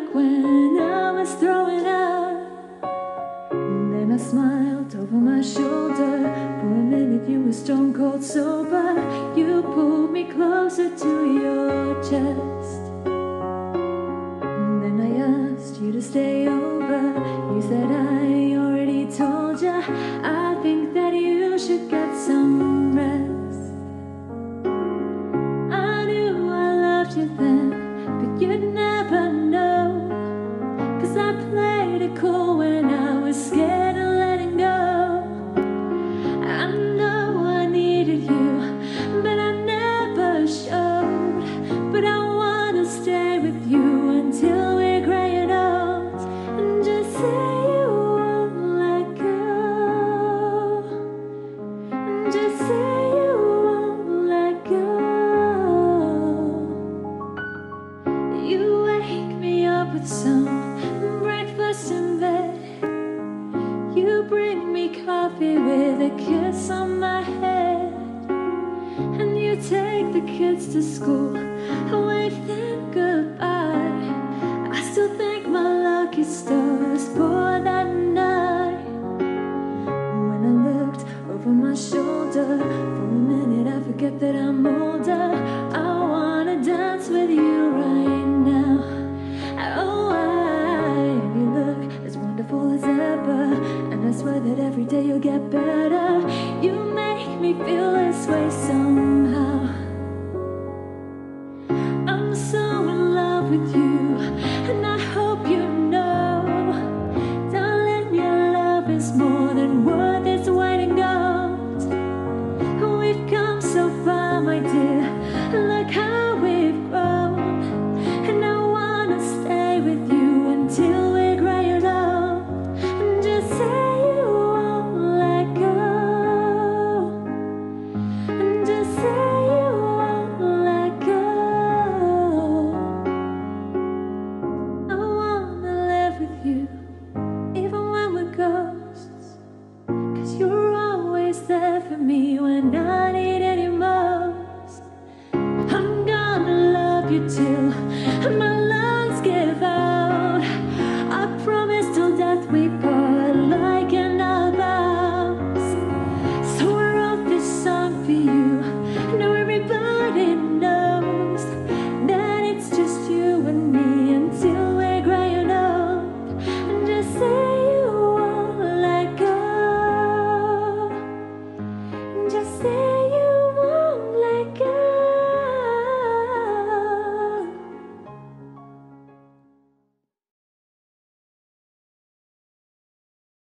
look when I was throwing up. And then I smiled over my shoulder. For a minute you were stone cold sober. You pulled me closer to your chest. And then I asked you to stay over. You said I already told ya. I think that you should get some rest. I knew I loved you then, but you'd never know. 'Cause I played it cool when I was scared of letting go. I know I needed you, but I never showed. But I wanna stay with you until we're gray and old. And just say you won't let go. And just say you won't let go. You wake me up with some breakfast in bed. You bring me coffee with a kiss on my head. And you take the kids to school, wave them goodbye. I still thank my lucky stars for that night. When I looked over my shoulder, for a minute I forget that I'm older. I wanna dance with you right now. Oh, and you look as wonderful as ever. And I swear that every day you'll get better. You make me feel this way so